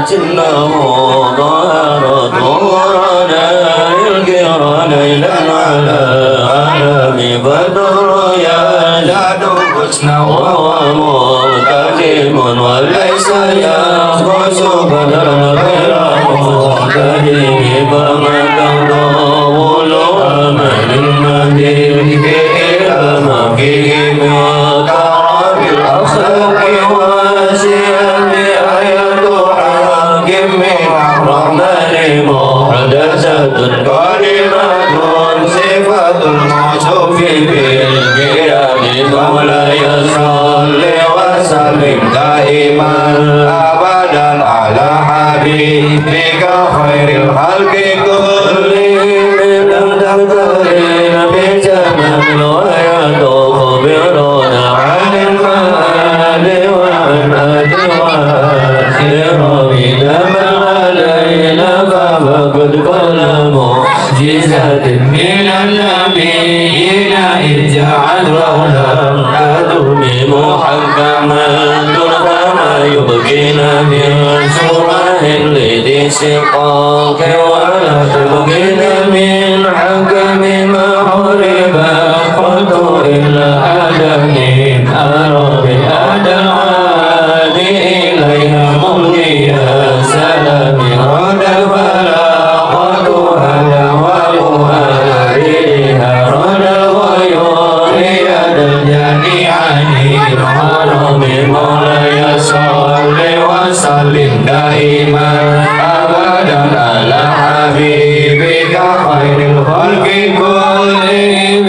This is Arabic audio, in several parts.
إنه ظهر طورنا الكرى ليلا على عالم بدر يا جاد حسن وهو ملتزم وليس يخرج بدرا غير مهتدم فما تنضول أمل المدين إلى مكين وترى بالأخلاق واسيا بآية حاكم من الرحمن محدثة كلمة صفة الموصوف بالقيام مولاي صل وسلم دائما أبدا على حبيبك خير الخلق كلهم لم تقترن بزمن ويتخبرون عن المآل وعن أدوار بنما علينا فقد قال معجزة من النبيين إذ جعل رهنا محكما كما يبقينا من سوره لذي سقاك ولا تبقينا من حكم ما حرب قلت إلا آدمين أرى بهذا العادي إليها ملقيا سلام رد فلا قد هذا ومهاريها رد الغيور يد الجميعين الحرم مولاي صل وسلم دائما أبدا على حبيبك خير الخلق كلهم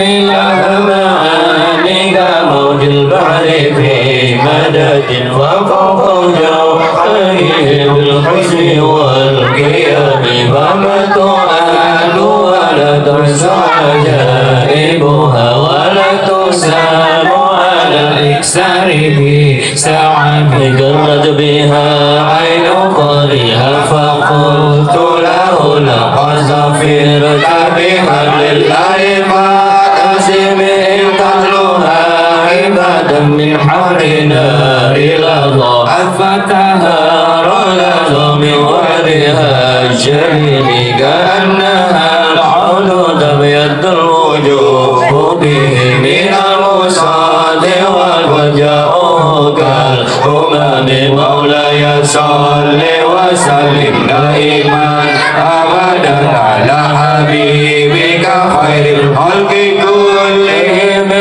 لهمانك موج البحر في مدد وفوق جوحيه بالحسن والقيام فما تعاد ولا تحصى عجائبها ولا تسام على إكساره ساعة جرت بها عين قريها فقلت له لقد ظفرت بحبل الله فاعتصم إن تتلوها عبادا من حر نار لظى فتها رجل من وعدها الشريف كأنها العود تبيض الوجوه به من المصاد والوجاء كالأمم مولاي صل وسلم دائما أبدا على حبيبك خير الخلق كلهم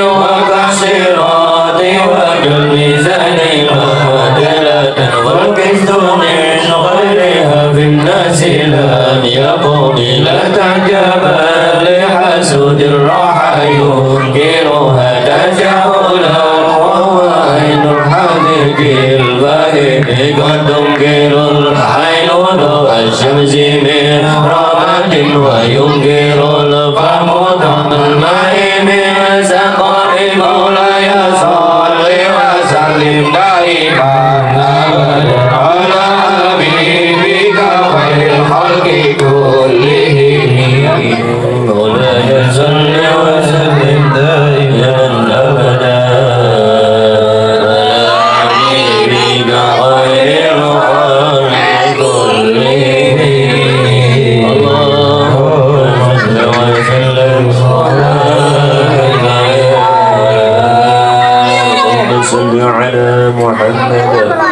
وكسرات وجل ميزان معدلة والقسط من غيرها في الناس لم يقم لا تعجبا لحسود الراحة ينكرها تجاهلا وهو عين الحديد الباهي قد تنكر العين ضوء الشمس من رماد وينكر الفم طعم الماء من سقم مولاي صل وسلم دائما أبدا على حبيبك خير الخلق كلهم مولاي صل وسلم دائما أبدا على حبيبك خير الخلق كلهم اللهم صل وسلم اللهم صل على محمد